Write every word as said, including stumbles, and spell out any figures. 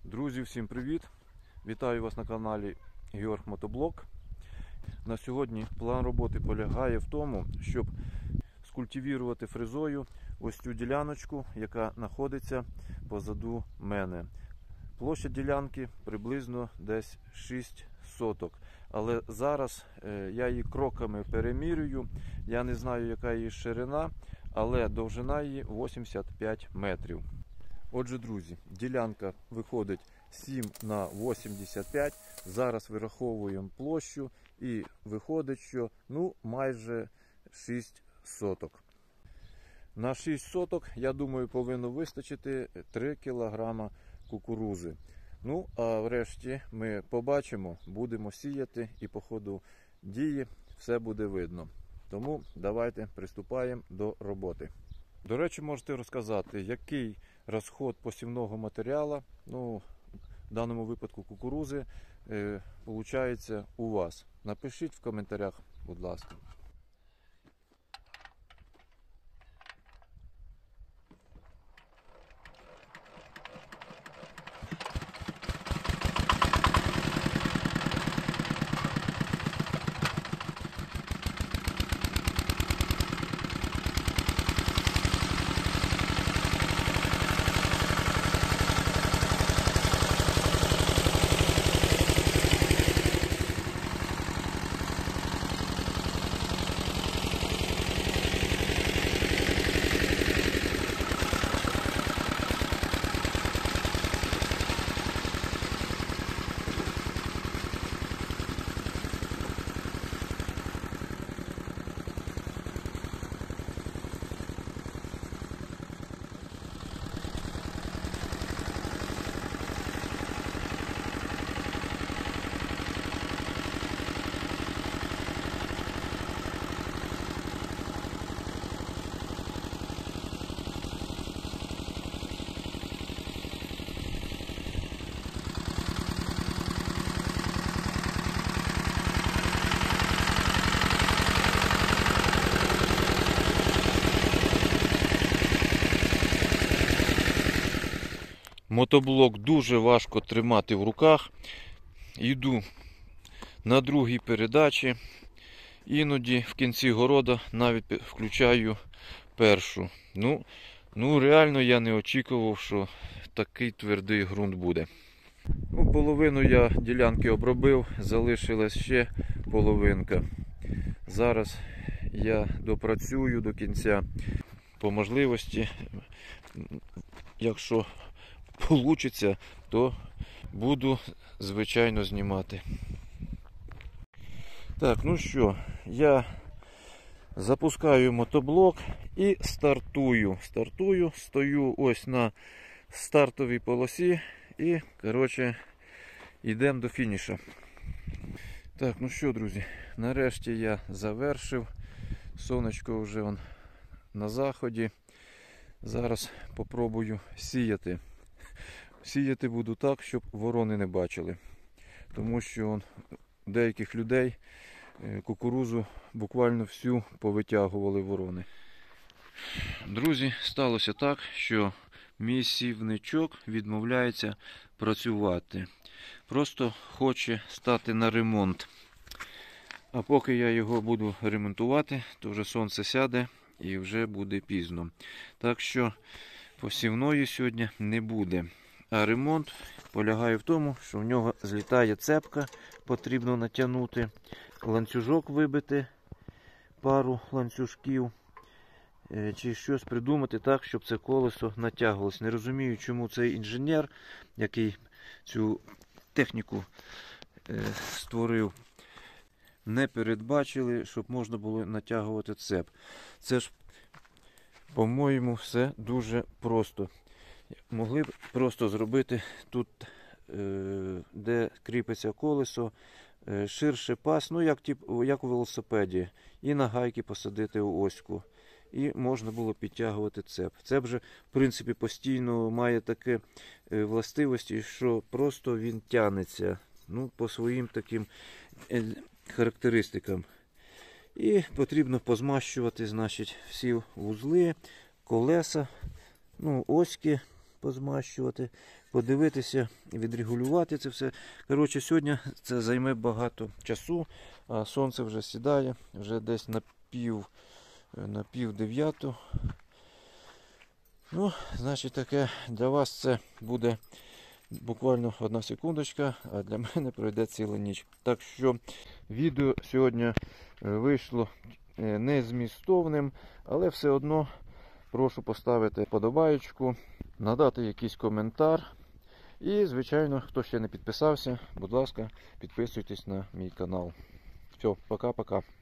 Друзі, всім привіт! Вітаю вас на каналі Георг Мотоблок. На сьогодні план роботи полягає в тому, щоб скультивувати фрезою ось цю діляночку, яка знаходиться позаду мене. Площа ділянки приблизно десь шість соток. Але зараз я її кроками перемірюю. Я не знаю, яка її ширина, але довжина її вісімдесят п'ять метрів. Отже, друзі, ділянка виходить сім на вісімдесят п'ять. Зараз вираховуємо площу і виходить, що ну, майже шість соток. На шість соток, я думаю, повинно вистачити три кілограма кукурузи. Ну, а врешті ми побачимо, будемо сіяти і по ходу дії все буде видно. Тому давайте приступаємо до роботи. До речі, можете розказати, який розход посівного матеріалу, ну, в даному випадку кукурузи, е, виходить у вас. Напишіть в коментарях, будь ласка. Мотоблок дуже важко тримати в руках. Йду на другій передачі. Іноді в кінці города навіть включаю першу. Ну, ну реально я не очікував, що такий твердий ґрунт буде. Ну, половину я ділянки обробив, залишилась ще половинка. Зараз я допрацюю до кінця. По можливості, якщо получиться, то буду, звичайно, знімати. Так, ну що, я запускаю мотоблок і стартую. Стартую, стою ось на стартовій полосі і, коротше, йдемо до фінішу. Так, ну що, друзі, нарешті я завершив. Сонечко вже вон на заході. Зараз попробую сіяти. Сіяти буду так, щоб ворони не бачили. Тому що у деяких людей кукурузу буквально всю повитягували ворони. Друзі, сталося так, що мій сівничок відмовляється працювати. Просто хоче стати на ремонт. А поки я його буду ремонтувати, то вже сонце сяде і вже буде пізно. Так що посівної сьогодні не буде. А ремонт полягає в тому, що в нього злітає цепка, потрібно натягнути, ланцюжок вибити, пару ланцюжків, чи щось придумати так, щоб це колесо натягувалось. Не розумію, чому цей інженер, який цю техніку створив, не передбачили, щоб можна було натягувати цеп. Це ж, по-моєму, все дуже просто. Могли б просто зробити тут, де кріпиться колесо, ширше пас, ну як, як у велосипеді, і на гайки посадити у оську. І можна було підтягувати цеп. Цеп же, в принципі, постійно має таке властивості, що просто він тягнеться, ну, по своїм таким характеристикам. І потрібно позмащувати, значить, всі вузли, колеса, ну, оськи позмащувати. подивитися і відрегулювати це все. Коротше, сьогодні це займе багато часу, а сонце вже сідає, вже десь на пів, на пів дев'яту. Ну, значить таке, для вас це буде буквально одна секундочка, а для мене пройде ціла ніч. Так що відео сьогодні вийшло не змістовним, але все одно прошу поставити подобаєчку, надати якийсь коментар. І, звичайно, хто ще не підписався, будь ласка, підписуйтесь на мій канал. Все, пока-пока.